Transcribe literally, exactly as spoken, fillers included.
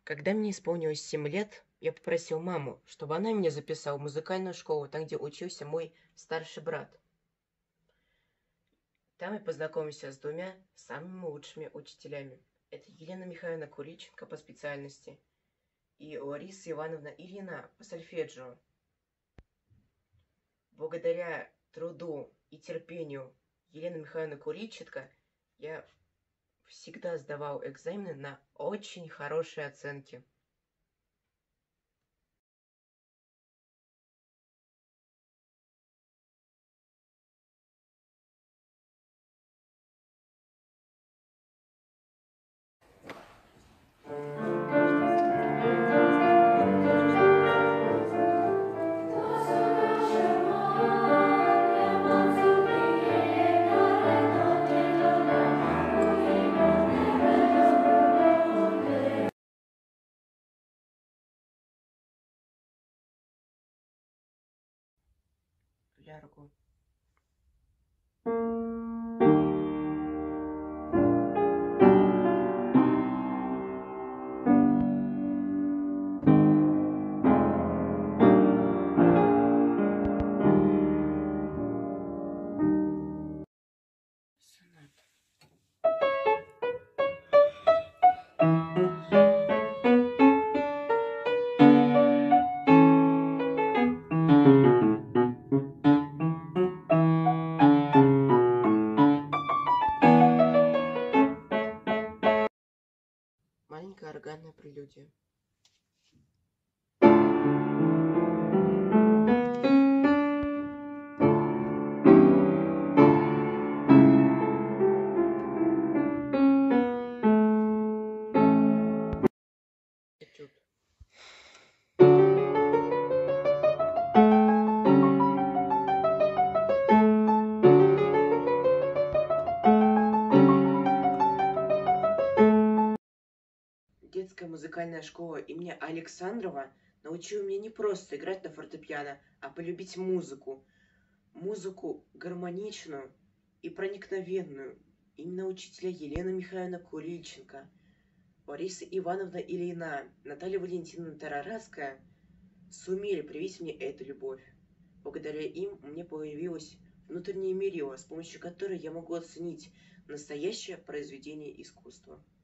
Когда мне исполнилось семь лет, я попросил маму, чтобы она меня записала в музыкальную школу, там, где учился мой старший брат. Там я познакомился с двумя самыми лучшими учителями. Это Елена Михайловна Куриченко по специальности и Лариса Ивановна Ильина по сольфеджио. Благодаря труду и терпению Елены Михайловны Куриченко я всегда сдавал экзамены на очень хорошие оценки. Ляргу. Маленькая органная прелюдия. Этюд. Детская музыкальная школа имени Александрова научила меня не просто играть на фортепиано, а полюбить музыку. Музыку гармоничную и проникновенную. Именно учителя Елена Михайловна Курильченко, Лариса Ивановна Ильина, Наталья Валентиновна Тарарадская сумели привить мне эту любовь. Благодаря им мне появилось внутреннее мерило, с помощью которой я могу оценить настоящее произведение искусства.